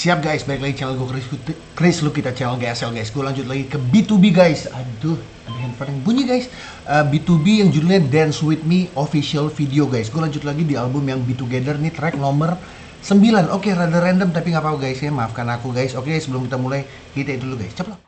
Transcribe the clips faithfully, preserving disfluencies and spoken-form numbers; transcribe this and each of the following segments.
Siap guys, balik lagi channel gue Chris, Chris Lukita channel G S L guys. Gue lanjut lagi ke B two B guys. Aduh, ada handphone yang bunyi guys. uh, B two B yang judulnya Dance With Me official video guys. Gue lanjut lagi di album yang Be Together nih, track nomor sembilan. Oke, rada random tapi nggak apa-apa guys ya, maafkan aku guys. Oke, sebelum kita mulai, kita itu dulu guys. Ceplok.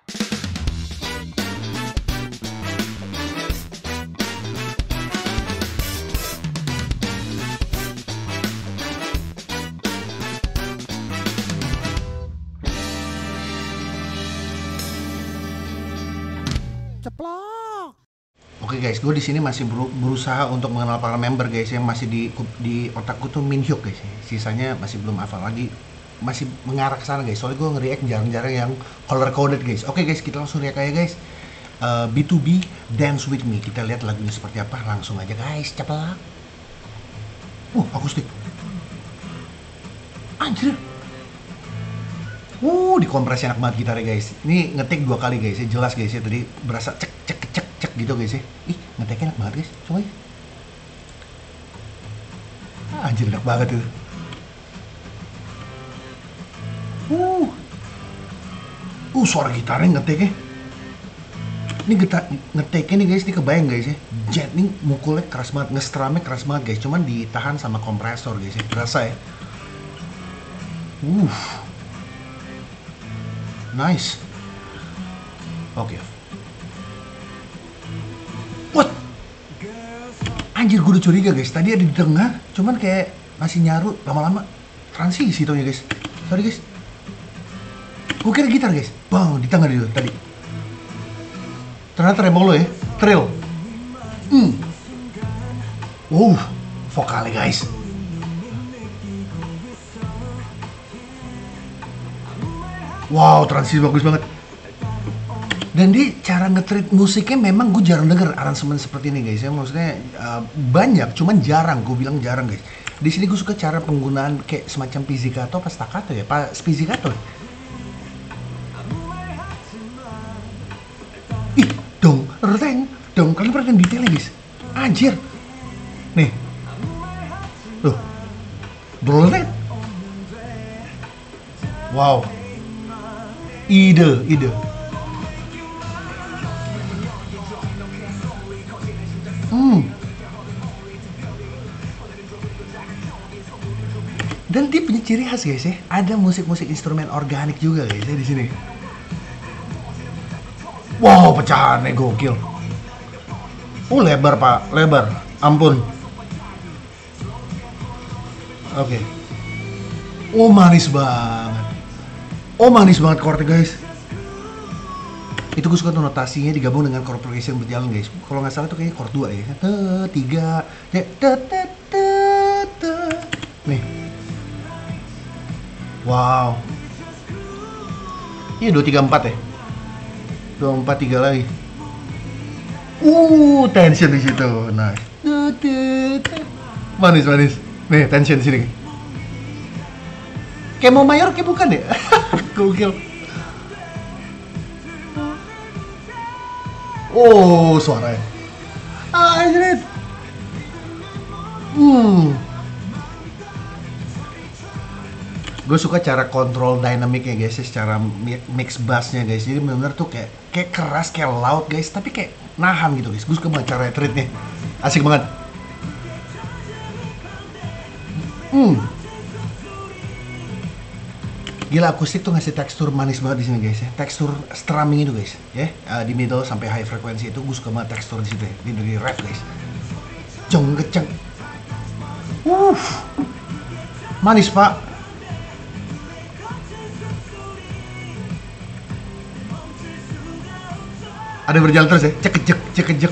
Ceplok. Oke guys, gue di sini masih berusaha untuk mengenal para member guys, yang masih di di otakku tuh Min Hyuk guys. Sisanya masih belum hafal lagi, masih mengarah ke sana guys. Soalnya gue nge-react jarang-jarang yang color coded guys. Oke guys, kita langsung react aja guys. Uh, B two B Dance With Me. Kita lihat lagunya seperti apa. Langsung aja guys, ceplok. Uh, akustik. Anjir. Uh, dikompresi enak banget gitarnya guys. Ini ngetik dua kali guys ya, jelas guys ya. Tadi berasa cek cek cek cek gitu guys ya. Ih, ngetiknya enak banget guys. Coba ya. Ah, anjir enak banget tuh. Uh. Uh, suara gitarnya ngetiknya. Ini gitar ngetiknya nih guys, ini kebayang guys ya. Jet nih mukulnya keras banget, nge-strumnya keras banget guys. Cuman ditahan sama kompresor guys ya. Berasa ya. Uh. Nice. Oke. Okay. What? Anjir, gue udah curiga guys. Tadi ada di tengah, cuman kayak masih nyaru, lama-lama transisi taunya guys. Sorry guys. Gue kira gitar guys. Bang, di tengah dia tadi. Ternyata tremolo ya. Trill. Hmm. Wow, vokalnya guys. Wow, transisi bagus banget. Dan di cara nge-treat musiknya memang gue jarang denger aransemen seperti ini guys ya. Maksudnya uh, banyak, cuman jarang. Gue bilang jarang guys. Di sini gue suka cara penggunaan kayak semacam pizzicato apa staccato ya, pas pizzicato. Ih, dong, reteng, dong. Kalian perhatiin detailnya guys. Anjir. Nih. Tuh. Berlet. Wow. Ide, ide. Hmm. Dan dia punya ciri khas guys ya. Ada musik-musik instrumen organik juga guys ya di sini. Wow, pecahannya gokil. Oh, lebar pak, lebar. Ampun. Oke. Okay. Oh, manis banget. Oh, manis banget chordnya guys. Itu gue suka tuh notasinya digabung dengan chord progression berjalan guys. Kalau nggak salah tuh kayaknya chord dua ya. Tiga. Nih. Wow. Iya, dua tiga empat ya. Dua empat tiga lagi. Uh, tension di situ. Nice. Manis manis. Nih, tension di sini. Kayak mau mayor kayak bukan ya? Gokil. Oh, suaranya. Ah, anjir. Hmm. Gue suka cara kontrol dynamicnya guys, secara mix bassnya guys. Jadi bener-bener tuh kayak kayak keras, kayak loud guys, tapi kayak nahan gitu guys. Gue suka banget cara treatnya. Asik banget. Hmm. Gila, akustik tuh ngasih tekstur manis banget di sini guys ya. Tekstur strumming itu guys, ya. Uh, di middle sampai high frequency itu gue suka banget tekstur di situ ya. Di dari ref guys. Jong keceng. Uh. Manis, Pak. Ada berjalan terus ya. Cekejek, cekejek.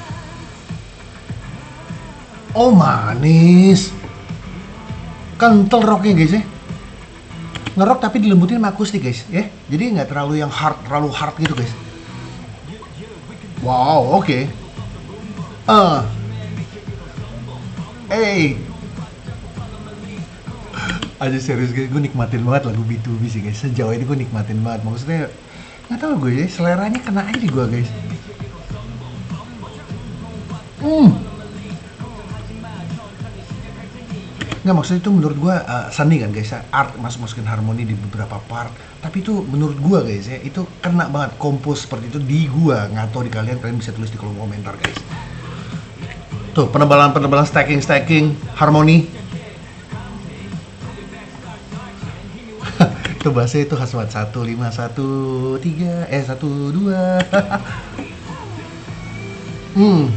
Oh, manis. Kental rocknya guys ya. Ngerok tapi dilembutin sama akustik guys ya. Jadi nggak terlalu yang hard, terlalu hard gitu guys. Wow, oke. Okay. Uh. Hey. Aja serius guys, gue nikmatin banget lagu B two B sih guys. Sejauh ini gue nikmatin banget. Maksudnya nggak tahu gue ya, seleranya kena aja di gue guys. Hmm. Nggak, maksudnya itu menurut gua uh, seni kan guys ya, art masuk masukin harmoni di beberapa part, tapi itu menurut gua guys ya itu kena banget kompos seperti itu di gua. Nggak tahu di kalian, kalian bisa tulis di kolom komentar guys. Tuh penebalan penebalan stacking stacking harmoni. Itu bahasa itu khas banget. Satu lima satu tiga eh satu dua. Hmm.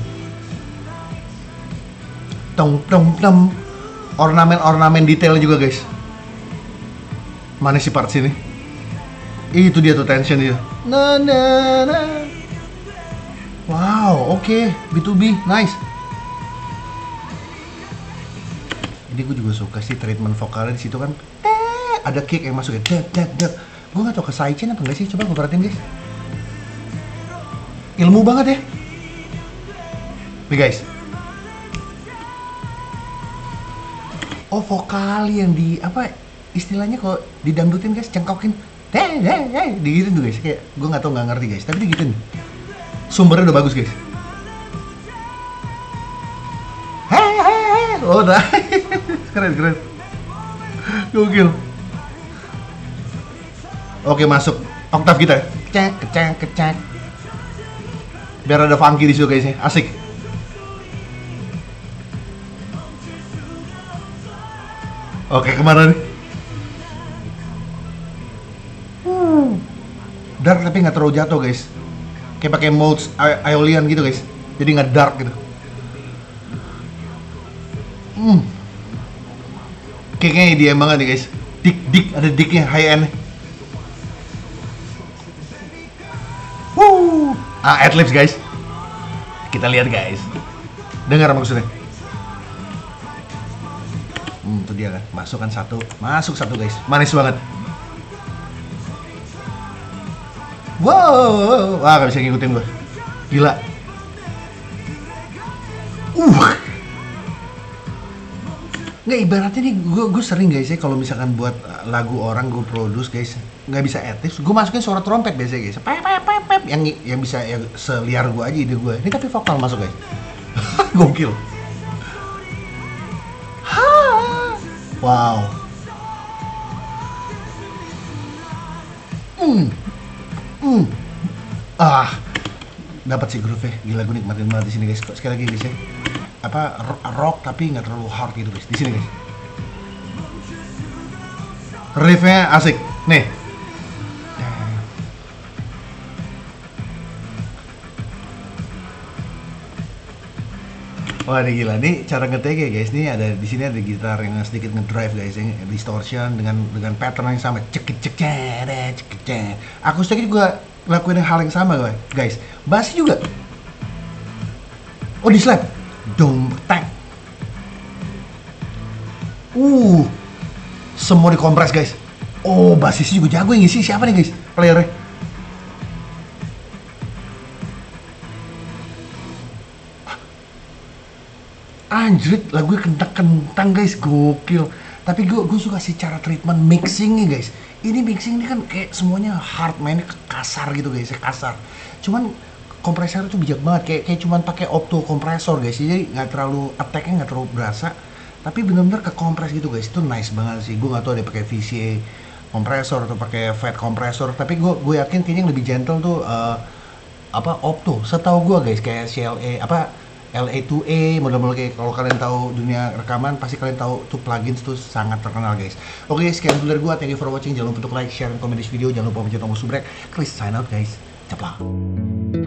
Tong tong tong. Ornamen-ornamen detail juga guys. Mana sih part sini? Itu dia tuh tension dia. Na na na. Wow, oke, okay. B to B, nice. Ini gue juga suka sih treatment vokalnya di situ kan. Eh, ada kick yang masuk ya. Dek dek dek. Gue nggak tahu ke sidechain apa nggak sih? Coba gue perhatiin guys. Ilmu banget ya. Nih guys. Oh, vokal yang di apa istilahnya kok didangdutin guys, cengkokin, hei hei hei, digituin tuh guys, kayak gue nggak tau nggak ngerti guys, tapi digituin. Sumbernya udah bagus guys. Hei hei hei, oh udah, keren keren, gokil. Oke, masuk oktav kita, kecek kecek kecek, biar ada funky di situ guys ya, asik. Oke, kemana nih? Uh, dark tapi nggak terlalu jatuh guys. Kayak pakai modes Aeolian gitu guys. Jadi nggak dark gitu. Hmm. Kayaknya dia banget nih guys. Dik dik ada diknya, high end. Woo. Ah, adlibs guys. Kita lihat guys. Dengar maksudnya. Hmm, itu dia kan, masukkan satu, masuk satu guys, manis banget. Wow, wah gak bisa ngikutin gue, gila. Uh, nggak ibaratnya nih, gue gue sering guys ya kalau misalkan buat lagu orang gue produce guys, nggak bisa etis, gue masukin suara trompet biasanya guys, pep pep pep pep, yang yang bisa yang seliar gue aja ide gue, ini tapi vokal masuk guys, gokil. Wow. Hmm. Hmm. Ah. Dapat sih groove-nya. Gila, gue nikmatin banget di sini guys. Sekali lagi guys ya. Apa rock tapi nggak terlalu hard gitu guys. Di sini guys. Riff-nya asik. Nih. Wah, ini gila nih cara ngeteknya guys. Nih ada di sini ada gitar yang sedikit ngedrive guys, yang distortion dengan dengan pattern yang sama. Cekit cek cek cek cek. Akustiknya juga lakuin hal yang sama guys. Bass juga. Oh, di slap. Dong tang. Uh. Semua dikompres guys. Oh, basisnya juga jago yang ngisi. Siapa nih guys? Playernya. Anjrit, lagunya kentang-kentang guys, gokil. Tapi gue gue suka sih cara treatment mixingnya guys. Ini mixing ini kan kayak semuanya hard, mainnya kasar gitu guys, kasar. Cuman kompresor itu bijak banget, kayak kayak cuman pakai opto kompresor guys, jadi nggak terlalu attack-nya nggak terlalu berasa. Tapi benar-benar ke kompres gitu guys, itu nice banget sih. Gue nggak tahu dia pakai V C A kompresor atau pakai fat kompresor, tapi gue gue yakin kayaknya yang lebih gentle tuh uh, apa opto. Setahu gue guys, kayak C L A apa L A dua A, model-model kayak kalau kalian tahu dunia rekaman pasti kalian tahu tuh plugins tuh sangat terkenal guys. Oke, sekian dulu dari gua, thank you for watching. Jangan lupa untuk like, share, dan komen di video. Jangan lupa pencet tombol subscribe. Klik sign out guys. Ceplok.